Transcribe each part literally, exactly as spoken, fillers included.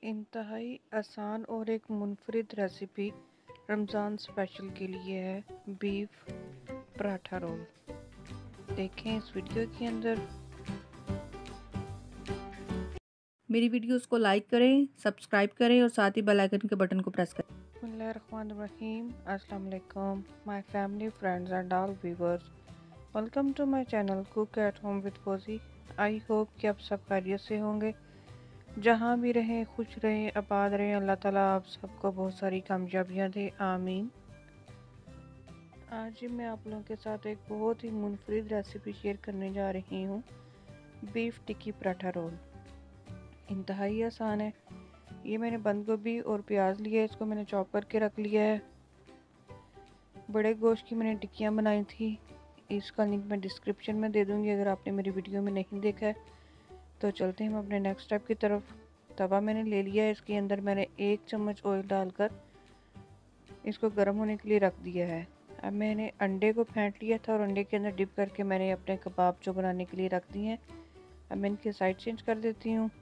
इंतहाई आसान और एक मुनफरिद रेसिपी रमज़ान स्पेशल के लिए है बीफ पराठा रोल। देखें इस वीडियो के अंदर। मेरी वीडियोस को लाइक करें, सब्सक्राइब करें और साथ ही बेल आइकन के बटन को प्रेस करें। बिस्मिल्लाहिर्रहमानिर्रहीम। अस्सलाम वालेकुम my family, friends and all viewers. Welcome to my channel cook at home with Fauji. I hope कि आप सब खैरियत से होंगे, जहाँ भी रहें खुश रहें, आबाद रहें। अल्लाह ताला आप सबको बहुत सारी कामयाबियाँ दे, आमीन। आज मैं आप लोगों के साथ एक बहुत ही मुनफरिद रेसिपी शेयर करने जा रही हूँ, बीफ टिक्की पराठा रोल। इंतहाई आसान है। ये मैंने बंद गोभी और प्याज लिया है, इसको मैंने चॉप करके रख लिया है। बड़े गोश्त की मैंने टिक्कियाँ बनाई थी, इसका लिंक मैं डिस्क्रिप्शन में दे दूँगी अगर आपने मेरी वीडियो में नहीं देखा है। तो चलते हैं हम अपने नेक्स्ट स्टेप की तरफ। तवा मैंने ले लिया है, इसके अंदर मैंने एक चम्मच ऑयल डालकर इसको गर्म होने के लिए रख दिया है। अब मैंने अंडे को फेंट लिया था और अंडे के अंदर डिप करके मैंने अपने कबाब जो बनाने के लिए रख दिए हैं। अब मैं इनकी साइड चेंज कर देती हूँ।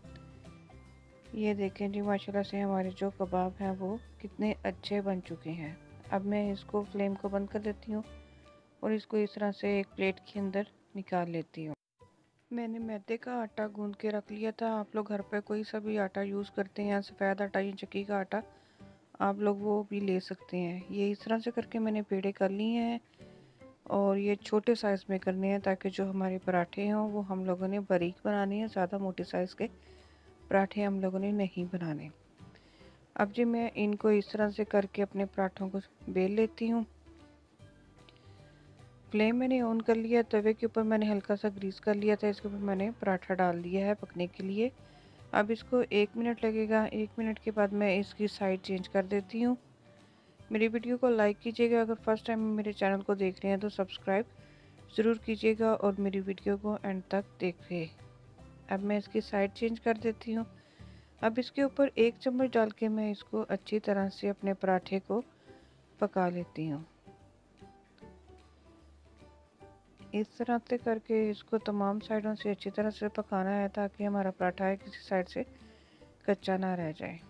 ये देखें जी, माशाल्लाह से हमारे जो कबाब हैं वो कितने अच्छे बन चुके हैं। अब मैं इसको फ्लेम को बंद कर देती हूँ और इसको इस तरह से एक प्लेट के अंदर निकाल लेती हूँ। मैंने मैदे का आटा गूंद के रख लिया था। आप लोग घर पे कोई सा भी आटा यूज़ करते हैं, सफ़ेद आटा या चक्की का आटा, आप लोग वो भी ले सकते हैं। ये इस तरह से करके मैंने पेड़े कर लिए हैं और ये छोटे साइज़ में करने हैं ताकि जो हमारे पराठे हों वो हम लोगों ने बारीक बनाने हैं। ज़्यादा मोटे साइज़ के पराठे हम लोगों ने नहीं बनाने। अब जी मैं इनको इस तरह से करके अपने पराठों को बेल लेती हूँ। फ्लेम मैंने ऑन कर लिया, तवे के ऊपर मैंने हल्का सा ग्रीस कर लिया था, इसके ऊपर मैंने पराठा डाल दिया है पकने के लिए। अब इसको एक मिनट लगेगा। एक मिनट के बाद मैं इसकी साइड चेंज कर देती हूँ। मेरी वीडियो को लाइक कीजिएगा, अगर फर्स्ट टाइम मेरे चैनल को देख रहे हैं तो सब्सक्राइब ज़रूर कीजिएगा और मेरी वीडियो को एंड तक देखें। अब मैं इसकी साइड चेंज कर देती हूँ। अब इसके ऊपर एक चम्मच डाल के मैं इसको अच्छी तरह से अपने पराठे को पका लेती हूँ। इस तरह से करके इसको तमाम साइडों से अच्छी तरह से पकाना है ताकि हमारा पराठा है किसी साइड से कच्चा ना रह जाए।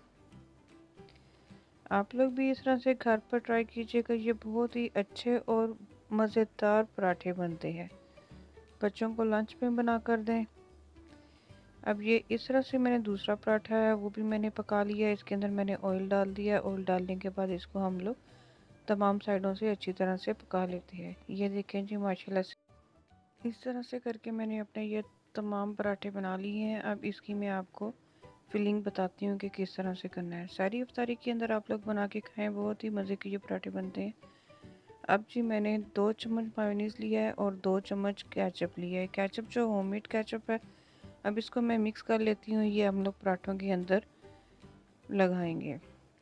आप लोग भी इस तरह से घर पर ट्राई कीजिएगा, ये बहुत ही अच्छे और मज़ेदार पराठे बनते हैं। बच्चों को लंच में बना कर दें। अब ये इस तरह से मैंने दूसरा पराठा है वो भी मैंने पका लिया है। इसके अंदर मैंने ऑयल डाल दिया। ऑयल डालने के बाद इसको हम लोग तमाम साइडों से अच्छी तरह से पका लेते हैं। ये देखें जी, माशाल्लाह से इस तरह से करके मैंने अपने ये तमाम पराठे बना लिए हैं। अब इसकी मैं आपको फिलिंग बताती हूँ कि किस तरह से करना है। सारी इफ्तारी के अंदर आप लोग बना के खाएं, बहुत ही मज़े के ये पराठे बनते हैं। अब जी मैंने दो चम्मच मायोनीज़ लिया है और दो चम्मच केचप लिया है। केचप जो होममेड केचप है। अब इसको मैं मिक्स कर लेती हूँ। ये हम लोग पराठों के अंदर लगाएंगे।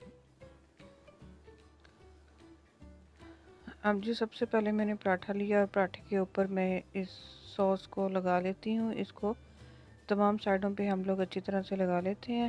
अब जी सबसे पहले मैंने पराठा लिया और पराठे के ऊपर मैं इस सॉस को लगा लेती हूँ। इसको तमाम साइडों पे हम लोग अच्छी तरह से लगा लेते हैं।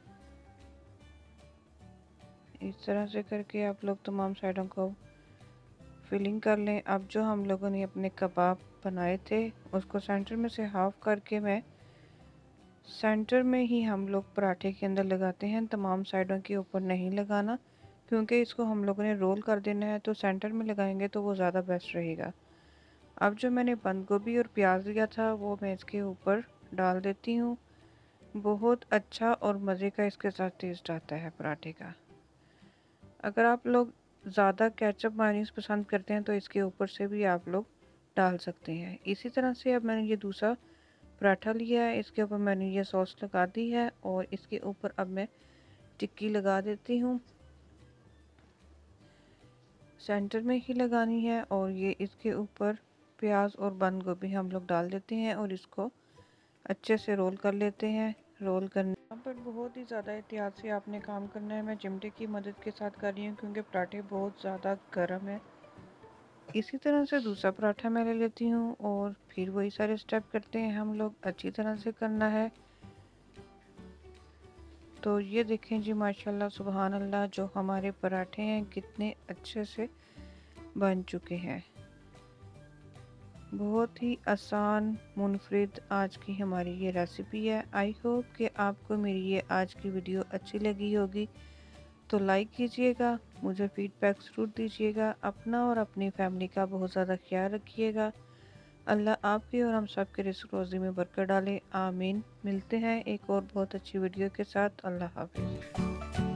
इस तरह से करके आप लोग तमाम साइडों को फिलिंग कर लें। अब जो हम लोगों ने अपने कबाब बनाए थे उसको सेंटर में से हाफ करके मैं सेंटर में ही हम लोग पराठे के अंदर लगाते हैं। तमाम साइडों के ऊपर नहीं लगाना, क्योंकि इसको हम लोगों ने रोल कर देना है, तो सेंटर में लगाएंगे तो वो ज़्यादा बेस्ट रहेगा। अब जो मैंने बंद गोभी और प्याज लिया था वो मैं इसके ऊपर डाल देती हूँ। बहुत अच्छा और मज़े का इसके साथ टेस्ट आता है पराठे का। अगर आप लोग ज़्यादा केचप मायोनीज़ पसंद करते हैं तो इसके ऊपर से भी आप लोग डाल सकते हैं। इसी तरह से अब मैंने ये दूसरा पराठा लिया है, इसके ऊपर मैंने ये सॉस लगा दी है और इसके ऊपर अब मैं टिक्की लगा देती हूँ। सेंटर में ही लगानी है और ये इसके ऊपर प्याज और बंद गोभी हम लोग डाल देते हैं और इसको अच्छे से रोल कर लेते हैं। रोल करने यहाँ पर बहुत ही ज़्यादा एहतियात से आपने काम करना है। मैं चिमटे की मदद के साथ कर रही हूँ क्योंकि पराठे बहुत ज़्यादा गर्म है। इसी तरह से दूसरा पराठा मैं ले लेती हूँ और फिर वही सारे स्टेप करते हैं हम लोग। अच्छी तरह से करना है। तो ये देखें जी, माशाल्लाह सुबहान अल्लाह, जो हमारे पराठे हैं कितने अच्छे से बन चुके हैं। बहुत ही आसान मुनफरिद आज की हमारी ये रेसिपी है। आई होप कि आपको मेरी ये आज की वीडियो अच्छी लगी होगी। तो लाइक कीजिएगा, मुझे फीडबैक ज़रूर दीजिएगा। अपना और अपनी फैमिली का बहुत ज़्यादा ख्याल रखिएगा। अल्लाह आपके और हम सब के रिज़्क़ रोज़ी में बरकत डाले, आमीन। मिलते हैं एक और बहुत अच्छी वीडियो के साथ। अल्लाह हाफ़िज़।